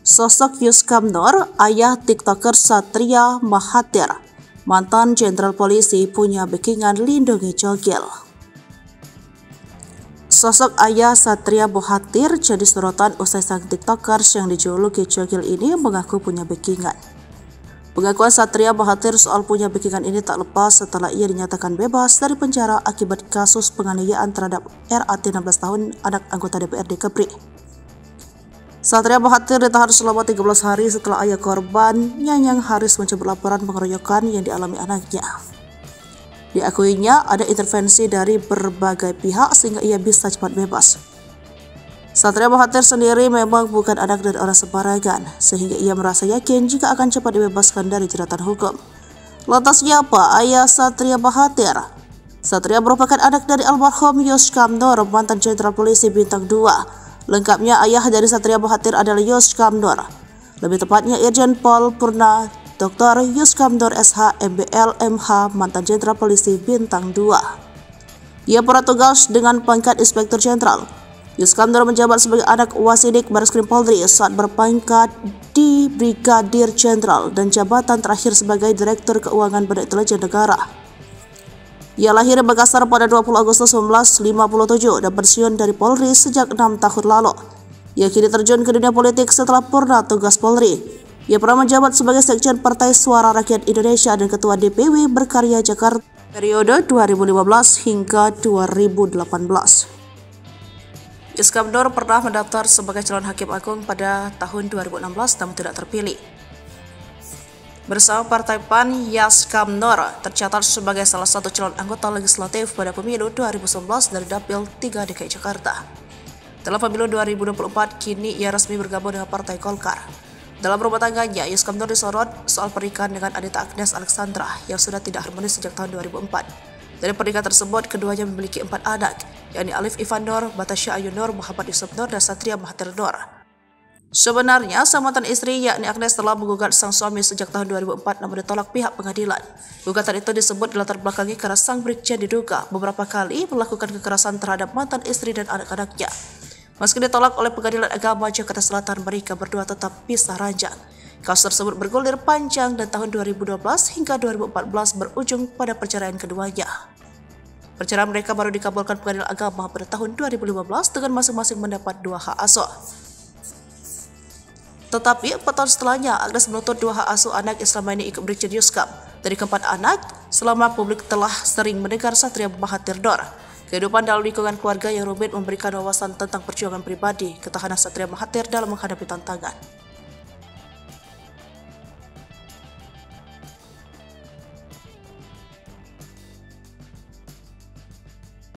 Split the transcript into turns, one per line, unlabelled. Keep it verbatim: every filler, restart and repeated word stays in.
Sosok Yuskam Nur, ayah TikToker Satria Mahathir, mantan jenderal polisi, punya backingan lindungi Cogil. Sosok ayah Satria Mahathir jadi sorotan usai sang TikTokers yang dijuluki Cogil ini mengaku punya backingan. Pengakuan Satria Mahathir soal punya backingan ini tak lepas setelah ia dinyatakan bebas dari penjara akibat kasus penganiayaan terhadap R A T enam belas tahun, anak anggota D P R D Kepri. Satria Mahathir ditahan selama tiga belas hari setelah ayah korban, Nyanyang Haris, mencabut laporan pengeroyokan yang dialami anaknya. Diakuinya ada intervensi dari berbagai pihak sehingga ia bisa cepat bebas. Satria Mahathir sendiri memang bukan anak dari orang sembarangan, sehingga ia merasa yakin jika akan cepat dibebaskan dari jeratan hukum. Lantas siapa ayah Satria Mahathir? Satria merupakan anak dari almarhum Yuskam Nur, mantan jenderal polisi bintang dua. Lengkapnya, ayah dari Satria Mahathir adalah Yuskam Nur. Lebih tepatnya Irjen Pol Purna Doktor Yuskam Nur S H M B L M H, mantan jenderal polisi bintang dua. Ia pernah tugas dengan pangkat Inspektur Jenderal. Yuskam Nur menjabat sebagai anak Wasidik Bareskrim Polri saat berpangkat di Brigadir Jenderal dan jabatan terakhir sebagai Direktur Keuangan Badan Intelijen Negara. Ia lahir di Makassar pada dua puluh Agustus seribu sembilan ratus lima puluh tujuh dan pensiun dari Polri sejak enam tahun lalu. Ia kini terjun ke dunia politik setelah purna tugas Polri. Ia pernah menjabat sebagai Sekjen Partai Suara Rakyat Indonesia dan Ketua D P W Berkarya Jakarta periode dua ribu lima belas hingga dua ribu delapan belas. Yuskam Nur pernah mendaftar sebagai calon hakim agung pada tahun dua ribu enam belas namun tidak terpilih. Bersama Partai P A N, Yuskam Nur tercatat sebagai salah satu calon anggota legislatif pada pemilu dua ribu sembilan belas dari Dapil tiga D K I Jakarta. Dalam pemilu dua ribu dua puluh empat, kini ia resmi bergabung dengan Partai Golkar. Dalam rumah tangganya, Yuskam Nur disorot soal pernikahan dengan Anita Agnes Alexandra yang sudah tidak harmonis sejak tahun dua ribu empat. Dari pernikahan tersebut, keduanya memiliki empat anak, yakni Alif Ivan Nur, Batasya Ayu Nur, Muhammad Yusuf Nur, dan Satria Mahathir Nur. Sebenarnya, sang mantan istri yakni Agnes telah menggugat sang suami sejak tahun dua ribu empat namun ditolak pihak pengadilan. Gugatan itu disebut dilatar belakangi karena sang Brigjen diduga beberapa kali melakukan kekerasan terhadap mantan istri dan anak-anaknya. Meski ditolak oleh Pengadilan Agama Jakarta Selatan, mereka berdua tetap pisah ranjang. Kasus tersebut bergulir panjang dan tahun dua ribu dua belas hingga dua ribu empat belas berujung pada perceraian keduanya. Perceraian mereka baru dikabulkan Pengadilan Agama pada tahun dua ribu lima belas dengan masing-masing mendapat dua hak asuh. Tetapi empat tahun setelahnya, Agnes menuntut dua hak asuh anak yang selama ini ikut Brigjen Yuskam. Dari keempat anak, selama publik telah sering mendengar Satria Mahathir Nur. Kehidupan dalam lingkungan keluarga yang rumit memberikan wawasan tentang perjuangan pribadi, ketahanan Satria Mahathir dalam menghadapi tantangan.